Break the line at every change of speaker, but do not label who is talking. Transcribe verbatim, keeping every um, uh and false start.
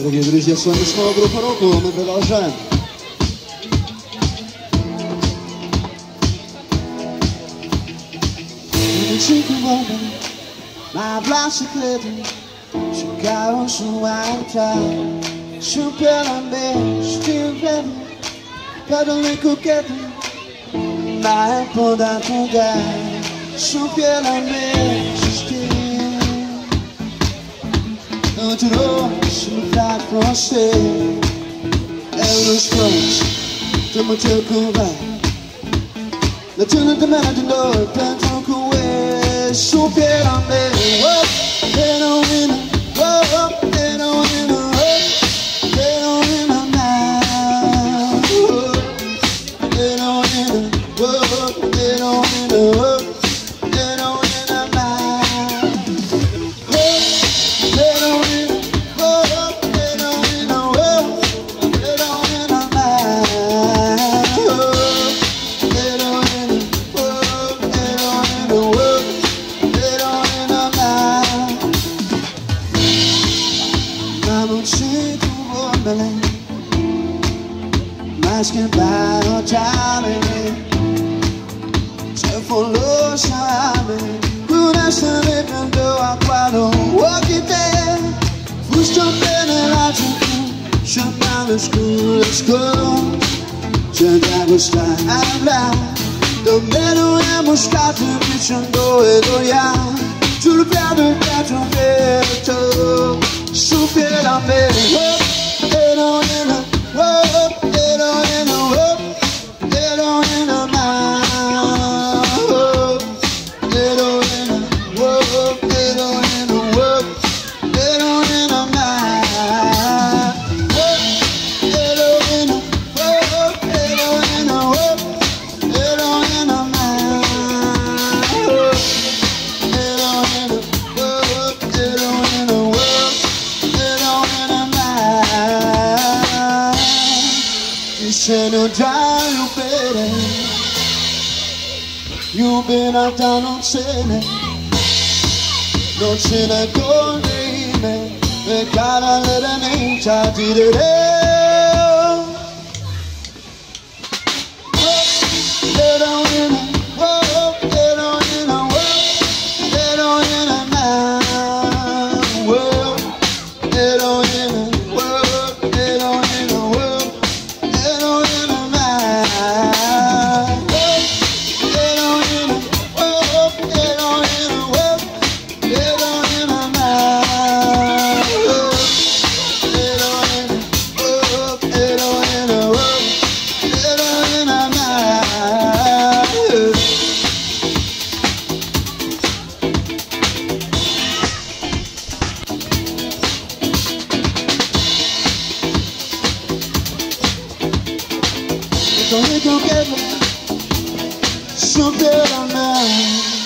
Дорогие друзья, с вами снова группа Року, мы продолжаем. Ma hablar secreto, chegaram sua entrada. Super ambiente, estive cada um coqueto. Na época toda, super ambiente, estive. Não tirou, se me dá pra você. Eu nos fãs, tu me teu curva. Na tuna de mera de dor, tanto com ele. Super ambiente, oh, they don't win, oh, they don't win, oh, they don't win now. They don't win, oh, they don't win, oh, they don't win now. They don't win, oh, they don't win, oh, they don't win now. They don't win, oh, they don't win, oh. Mas quem vai odiar-me se for lo sabe. Por essa dependeu a quadro o que tem. Fuste bene la gente, chamando escuro, escuro. Senza gostar hablar, também não é moscato, bichando e doia. Giuro per il piatto vero, super amore. They don't in a, whoa, they don't in a, whoa, they don't in a now. They don't in a, whoa, they don't in a, whoa, they don't in a now. They don't in a, whoa, they don't in a, whoa, they don't in a now. They don't in a, whoa, they don't in a, whoa, they don't in a now. Se non già lo bene, io ben alta non se ne, non se ne corre me, e cara le renuncia di dire. They don't in a, whoa, they don't in a, whoa, they don't in a now, whoa, they don't in a, whoa, they don't in a, whoa. Don't you get me? Super man.